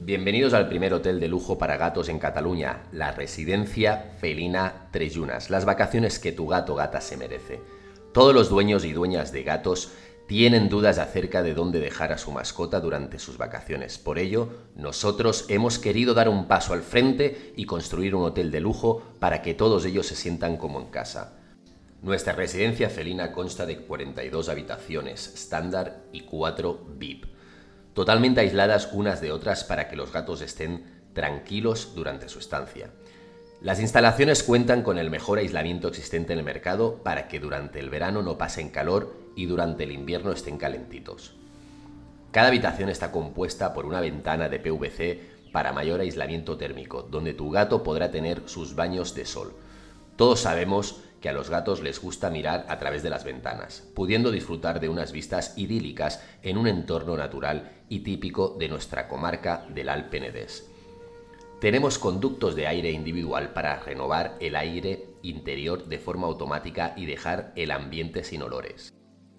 Bienvenidos al primer hotel de lujo para gatos en Cataluña, la Residencia Felina Tres Llunes, las vacaciones que tu gato o gata se merece. Todos los dueños y dueñas de gatos tienen dudas acerca de dónde dejar a su mascota durante sus vacaciones. Por ello, nosotros hemos querido dar un paso al frente y construir un hotel de lujo para que todos ellos se sientan como en casa. Nuestra residencia felina consta de 42 habitaciones estándar y 4 VIP, totalmente aisladas unas de otras para que los gatos estén tranquilos durante su estancia. Las instalaciones cuentan con el mejor aislamiento existente en el mercado para que durante el verano no pasen calor y durante el invierno estén calentitos. Cada habitación está compuesta por una ventana de PVC para mayor aislamiento térmico, donde tu gato podrá tener sus baños de sol. Todos sabemos que a los gatos les gusta mirar a través de las ventanas, pudiendo disfrutar de unas vistas idílicas en un entorno natural y típico de nuestra comarca del Alt Penedès. Tenemos conductos de aire individual para renovar el aire interior de forma automática y dejar el ambiente sin olores.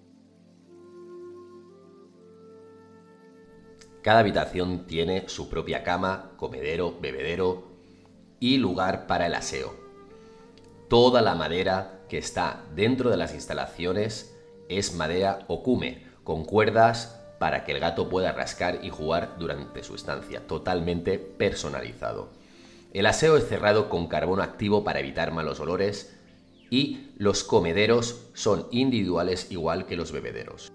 Cada habitación tiene su propia cama, comedero, bebedero y lugar para el aseo. Toda la madera que está dentro de las instalaciones es madera Okume, con cuerdas para que el gato pueda rascar y jugar durante su estancia, totalmente personalizado. El aseo es cerrado con carbón activo para evitar malos olores y los comederos son individuales igual que los bebederos.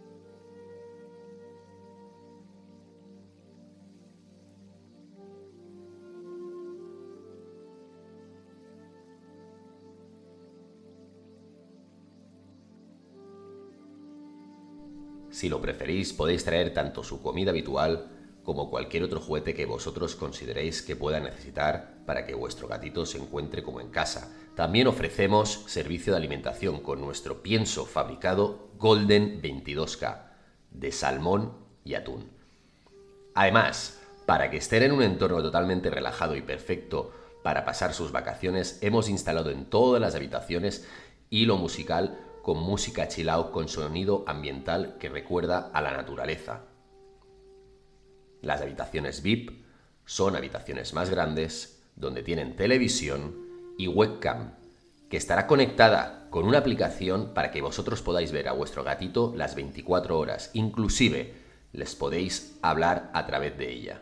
Si lo preferís, podéis traer tanto su comida habitual como cualquier otro juguete que vosotros consideréis que pueda necesitar para que vuestro gatito se encuentre como en casa. También ofrecemos servicio de alimentación con nuestro pienso fabricado Golden 22K de salmón y atún. Además, para que estén en un entorno totalmente relajado y perfecto para pasar sus vacaciones, hemos instalado en todas las habitaciones hilo musical con música chill out con sonido ambiental que recuerda a la naturaleza. Las habitaciones VIP son habitaciones más grandes donde tienen televisión y webcam que estará conectada con una aplicación para que vosotros podáis ver a vuestro gatito las 24 horas. Inclusive les podéis hablar a través de ella.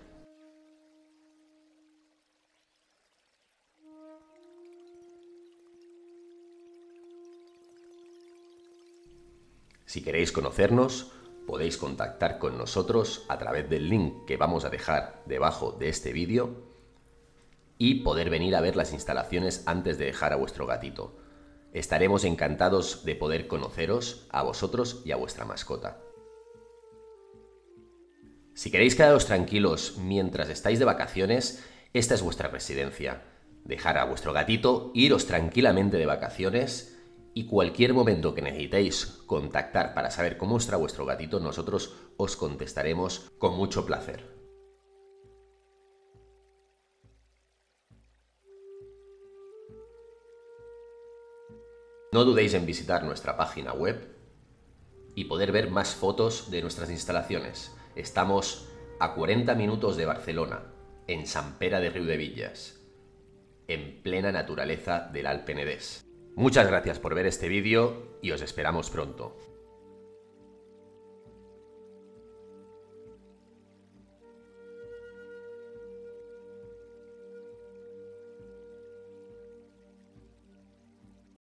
Si queréis conocernos, podéis contactar con nosotros a través del link que vamos a dejar debajo de este vídeo y poder venir a ver las instalaciones antes de dejar a vuestro gatito. Estaremos encantados de poder conoceros a vosotros y a vuestra mascota. Si queréis quedaros tranquilos mientras estáis de vacaciones, esta es vuestra residencia. Dejar a vuestro gatito, iros tranquilamente de vacaciones y cualquier momento que necesitéis contactar para saber cómo está vuestro gatito, nosotros os contestaremos con mucho placer. No dudéis en visitar nuestra página web y poder ver más fotos de nuestras instalaciones. Estamos a 40 minutos de Barcelona, en Sant Pere de Riudebitlles, en plena naturaleza del Alt Penedès. Muchas gracias por ver este vídeo y os esperamos pronto.